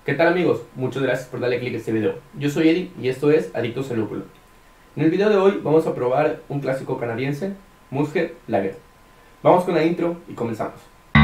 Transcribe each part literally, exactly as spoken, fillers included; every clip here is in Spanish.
¿Qué tal amigos? Muchas gracias por darle clic a este video. Yo soy Eddie y esto es Adictos al Lúpulo. En el video de hoy vamos a probar un clásico canadiense, Musket Lager. Vamos con la intro y comenzamos.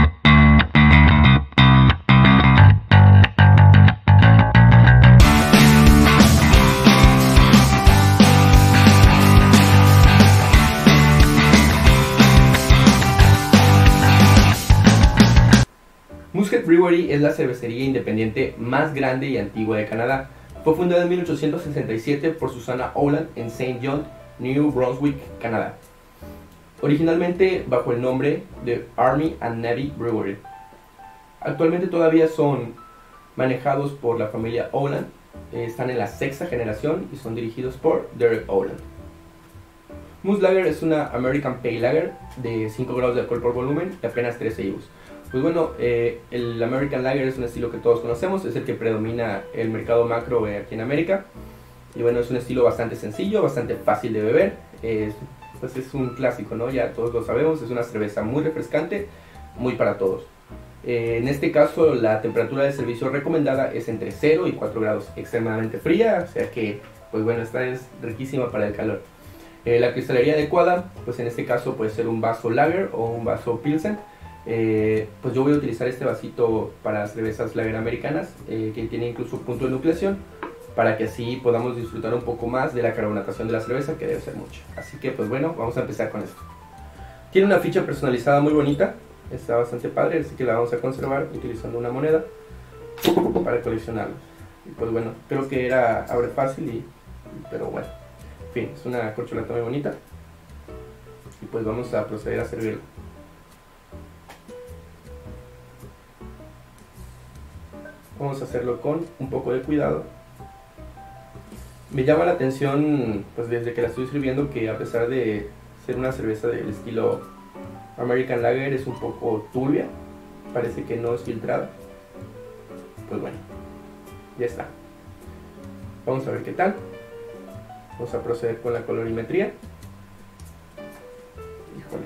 Musket Brewery es la cervecería independiente más grande y antigua de Canadá. Fue fundada en mil ochocientos sesenta y siete por Susannah Oland en Saint John, New Brunswick, Canadá. Originalmente bajo el nombre de Army and Navy Brewery. Actualmente todavía son manejados por la familia Oland, eh, están en la sexta generación y son dirigidos por Derek Oland. Musket Lager es una American Pale Lager de cinco grados de alcohol por volumen y apenas trece I B Us. Pues bueno, eh, el American Lager es un estilo que todos conocemos, es el que predomina el mercado macro eh, aquí en América. Y bueno, es un estilo bastante sencillo, bastante fácil de beber, eh, pues es un clásico, ¿no? Ya todos lo sabemos, es una cerveza muy refrescante, muy para todos. Eh, en este caso, la temperatura de servicio recomendada es entre cero y cuatro grados, extremadamente fría, o sea que, pues bueno, esta es riquísima para el calor. Eh, la cristalería adecuada, pues en este caso puede ser un vaso Lager o un vaso Pilsen. Eh, pues yo voy a utilizar este vasito para cervezas lager americanas, eh, que tiene incluso punto de nucleación, para que así podamos disfrutar un poco más de la carbonatación de la cerveza, que debe ser mucho. Así que pues bueno, vamos a empezar con esto. Tiene una ficha personalizada muy bonita, está bastante padre, así que la vamos a conservar utilizando una moneda para coleccionarlos. Y pues bueno, creo que era abre fácil, y, pero bueno, en fin, es una corcholata muy bonita. Y pues vamos a proceder a servirlo. Vamos a hacerlo con un poco de cuidado. Me llama la atención, pues desde que la estoy sirviendo, que a pesar de ser una cerveza del estilo American Lager, es un poco turbia. Parece que no es filtrada. Pues bueno, ya está. Vamos a ver qué tal. Vamos a proceder con la colorimetría. Híjole,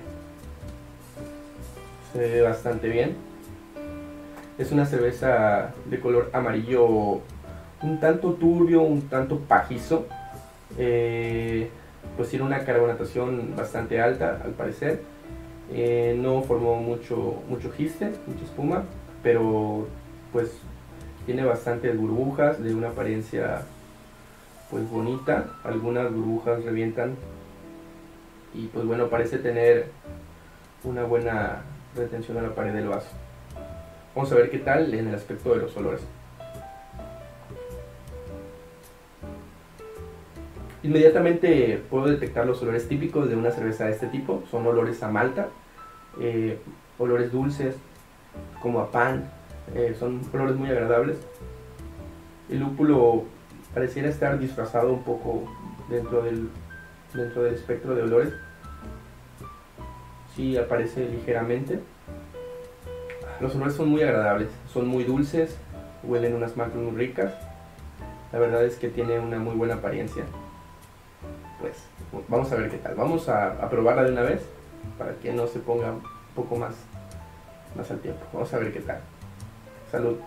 se ve bastante bien. Es una cerveza de color amarillo un tanto turbio, un tanto pajizo. Eh, pues tiene una carbonatación bastante alta al parecer. Eh, no formó mucho, mucho giste, mucha espuma, pero pues tiene bastantes burbujas de una apariencia pues bonita. Algunas burbujas revientan y pues bueno, parece tener una buena retención a la pared del vaso. Vamos a ver qué tal en el aspecto de los olores. Inmediatamente puedo detectar los olores típicos de una cerveza de este tipo. Son olores a malta, eh, olores dulces, como a pan. Eh, son olores muy agradables. El lúpulo pareciera estar disfrazado un poco dentro del, dentro del espectro de olores. Sí, aparece ligeramente. Los olores son muy agradables, son muy dulces, huelen unas maltas muy ricas. La verdad es que tiene una muy buena apariencia. Pues vamos a ver qué tal. Vamos a, a probarla de una vez para que no se ponga un poco más, más al tiempo. Vamos a ver qué tal. Salud.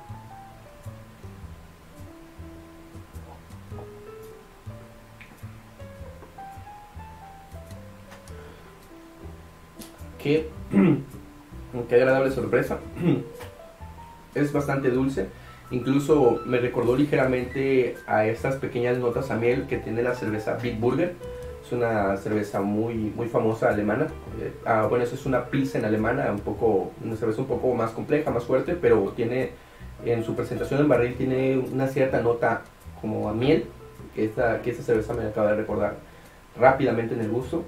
Qué Qué agradable sorpresa. Es bastante dulce, incluso me recordó ligeramente a estas pequeñas notas a miel que tiene la cerveza Bitburger. Es una cerveza muy, muy famosa alemana. Eh, ah, bueno, eso es una Pilsen alemana, un poco, una cerveza un poco más compleja, más fuerte, pero tiene en su presentación en barril tiene una cierta nota como a miel, que esta, que esta cerveza me acaba de recordar rápidamente en el gusto.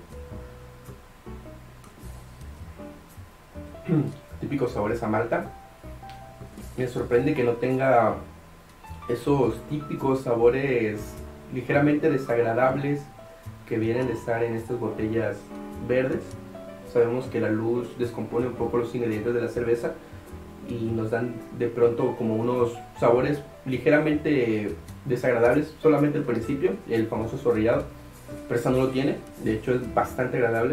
Típicos sabores a malta. Me sorprende que no tenga esos típicos sabores ligeramente desagradables que vienen de estar en estas botellas verdes. Sabemos que la luz descompone un poco los ingredientes de la cerveza y nos dan de pronto como unos sabores ligeramente desagradables solamente al principio, el famoso zorrillado, pero esta no lo tiene. De hecho es bastante agradable.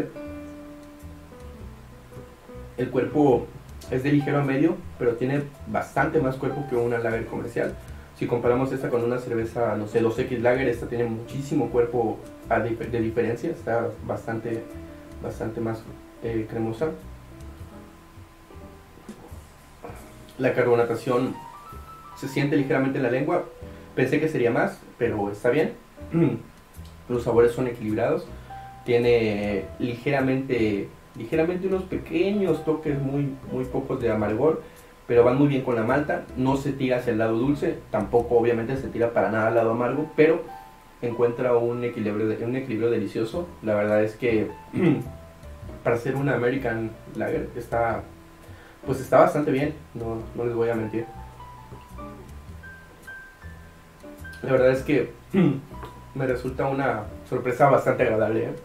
El cuerpo es de ligero a medio, pero tiene bastante más cuerpo que una lager comercial. Si comparamos esta con una cerveza, no sé, dos equis Lager, esta tiene muchísimo cuerpo de diferencia, está bastante, bastante más eh, cremosa. La carbonatación se siente ligeramente en la lengua, pensé que sería más, pero está bien. Los sabores son equilibrados, tiene ligeramente, ligeramente unos pequeños toques muy, muy pocos de amargor, pero van muy bien con la malta, no se tira hacia el lado dulce, tampoco obviamente se tira para nada al lado amargo, pero encuentra un equilibrio, un equilibrio delicioso. La verdad es que para ser una American Lager está, pues está bastante bien, no, no les voy a mentir. La verdad es que me resulta una sorpresa bastante agradable, ¿eh?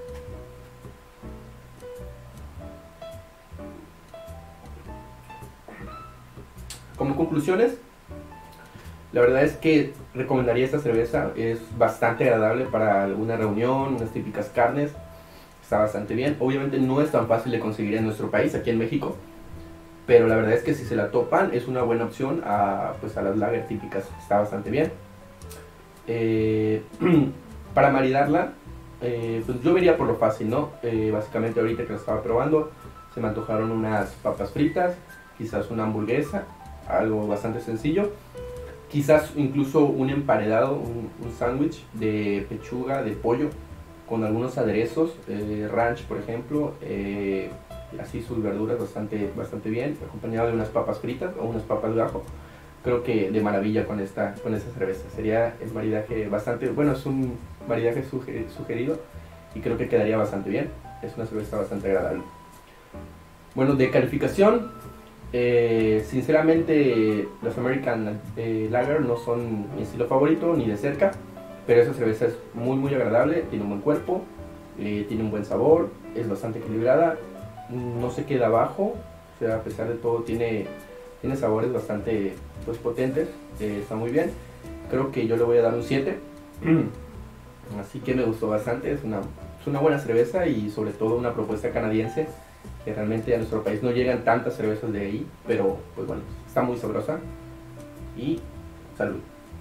Como conclusiones, la verdad es que recomendaría esta cerveza, es bastante agradable para alguna reunión, unas típicas carnes, está bastante bien. Obviamente no es tan fácil de conseguir en nuestro país, aquí en México, pero la verdad es que si se la topan es una buena opción a, pues a las lager típicas, está bastante bien. Eh, para maridarla, eh, pues yo vería por lo fácil, ¿no? Eh, básicamente ahorita que la estaba probando, se me antojaron unas papas fritas, quizás una hamburguesa, algo bastante sencillo, quizás incluso un emparedado, un, un sándwich de pechuga de pollo con algunos aderezos, eh, ranch por ejemplo, eh, así sus verduras bastante, bastante bien, acompañado de unas papas fritas o unas papas gajo. Creo que de maravilla con esta, con esta cerveza. Sería el maridaje bastante, bueno, es un maridaje sugerido y creo que quedaría bastante bien. Es una cerveza bastante agradable. Bueno, de calificación, eh, sinceramente las American eh, Lager no son mi estilo favorito ni de cerca, pero esa cerveza es muy muy agradable, tiene un buen cuerpo, eh, tiene un buen sabor, es bastante equilibrada, no se queda abajo, o sea, a pesar de todo tiene, tiene sabores bastante pues, potentes, eh, está muy bien. Creo que yo le voy a dar un siete, así que me gustó bastante, es una, es una buena cerveza y sobre todo una propuesta canadiense, que realmente a nuestro país no llegan tantas cervezas de ahí, pero pues bueno, está muy sabrosa y salud.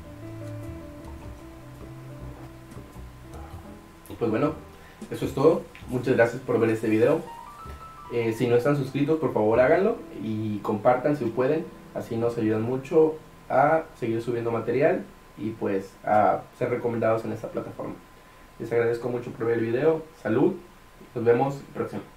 Pues bueno, eso es todo, muchas gracias por ver este video. Eh, si no están suscritos, por favor háganlo y compartan si pueden, así nos ayudan mucho a seguir subiendo material y pues a ser recomendados en esta plataforma. Les agradezco mucho por ver el video, salud, nos vemos próximo.